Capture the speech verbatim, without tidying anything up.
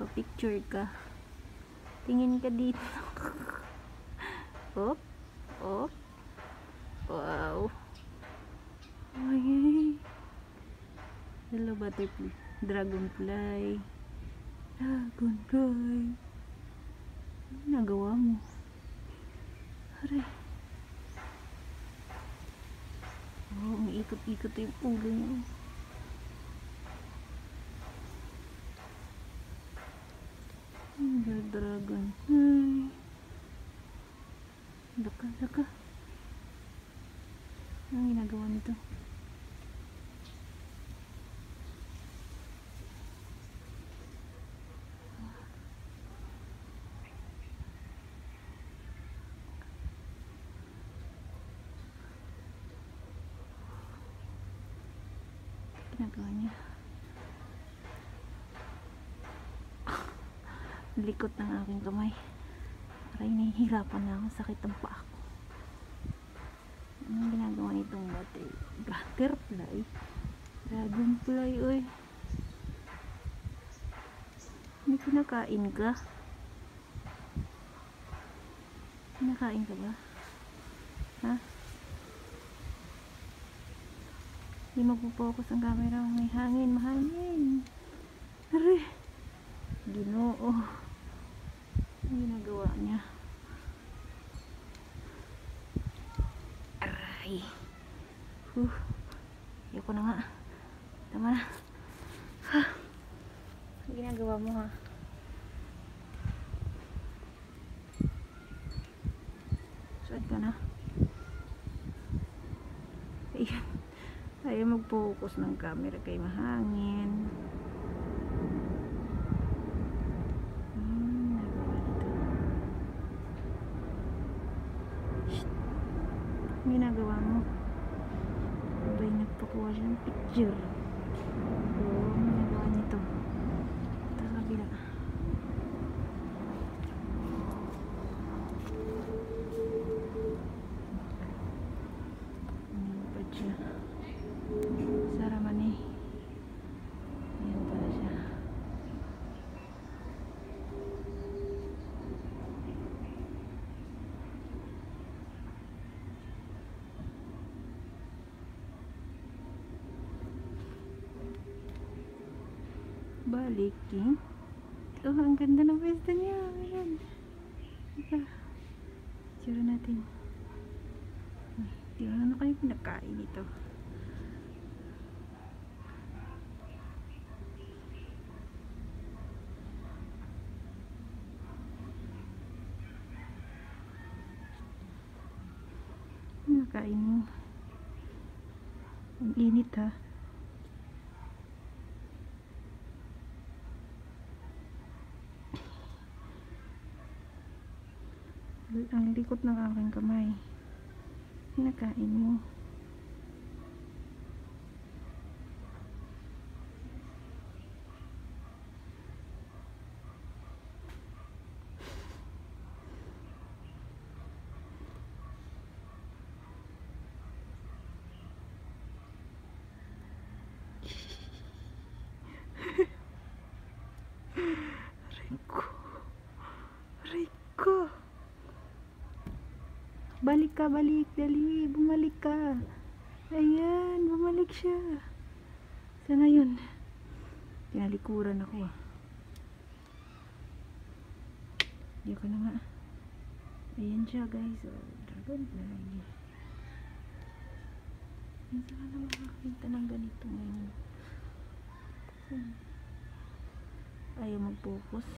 Pa-picture ka. Tingin ka dito. Op. Op. Wow. Ay. Hello, butterfly. Dragonfly. Dragonfly. Ano nagawa mo? Aray. Oh, may ikot-ikot yung ulo niya. Dragon. Ay. Laka, laka. Anong ginagawa nito? Ginagawa niya. Likot ng aking kamay. Aray, nahihirapan na ako. Sakit ang paa ko. Anong ginagawa nitong butter butterfly? Dragonfly, oy. May kinakain ka? Kinakain ka ba? Ha? Hindi magpo-focus ang camera. May hangin, mahangin. Aray. Ginoo. Ang ginagawa niya. Aray. Huh. Ayoko na nga. Tama na. Ha. Ang ginagawa mo, ha? Saan ka na? Ayan. Ayaw mag-focus ng camera kay mahangin. Ginagawa mo. Abay, nagpakuha siya ng picture. Oo, ginagawa nito. Ito sa kabila. Nilipad siya. Saraman eh. Ayan pala siya. Baliking. Oh, ang ganda ng pwesto niya. Ayan. Ika. Tsura natin. Di ba na kayo pinakain ito? Pinakain mo. Ang init, ha? Ang likot ng aking kamay. Pinakain mo. Rico. Rico. Balik ka, balik, dali, bumalik ka. Ayan, bumalik siya. Sana yun? Tinalikuran ako, ah. Hindi ko na nga. Ayan siya, guys. Oh, dragonfly. Hindi ka na makakita ng ganito ngayon. Ayaw mag-focus.